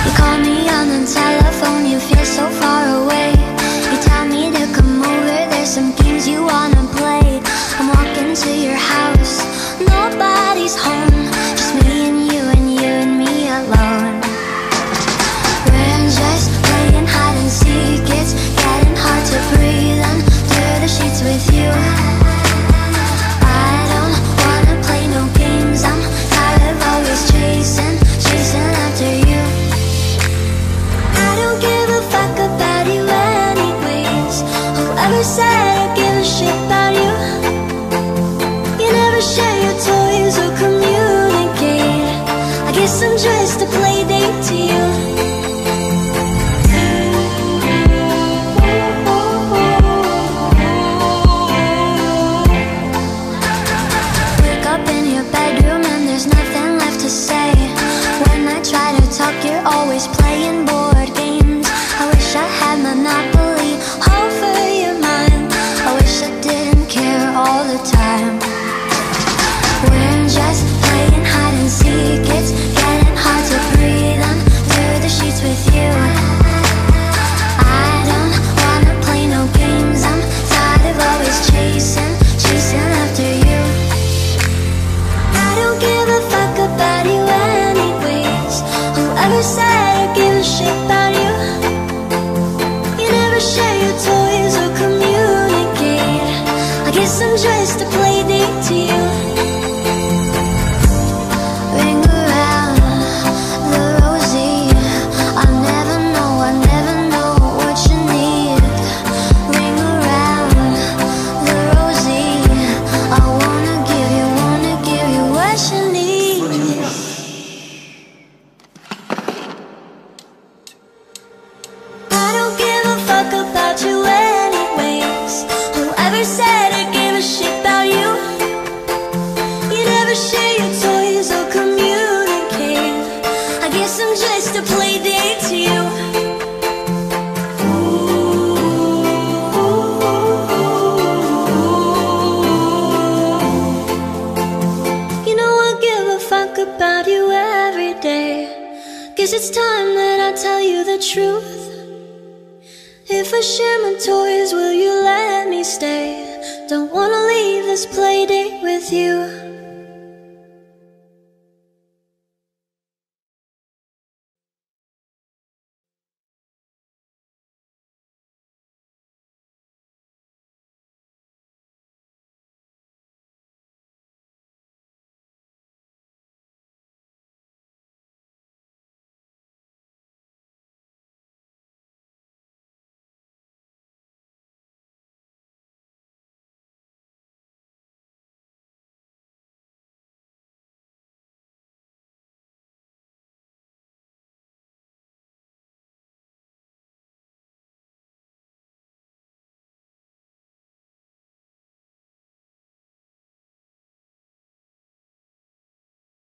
You call me on the telephone, you feel so far away. You tell me to come over, there's some games you wanna play. I'm walking to your house, nobody's home, just me and you and you and me alone. We're just playing hide and seek, it's getting hard to breathe under the sheets with you. I don't wanna play no games, I'm tired of always chasing after you. I don't give a fuck about you anyways. Whoever said I give a shit about you? You never share your toys or communicate. I guess I'm just a play date to you. Wake up in your bedroom and there's nothing left to say. When I try to talk, you're always playing board games. I wish I had Monopoly over your mind. I wish I didn't care all the time. We're just playing hide and seek, it's getting hard to breathe under the sheets with you. I don't wanna play no games, I'm tired of always chasing after you. I don't give a fuck about you anyways. Whoever said I give a shit about you? You never share your toys or communicate. I guess I'm just a play date to you. Ring around the rosy, I never know what you need. Ring around the rosy, I wanna give you what you need. I don't give a fuck about you anyways. Whoever said I give a shit about you? You never share your toys or communicate. I guess I'm just a play date to you. You know I give a fuck about you every day. Guess it's time that I tell you the truth. If I share my toys, will you let me stay? Don't wanna leave this play date with you.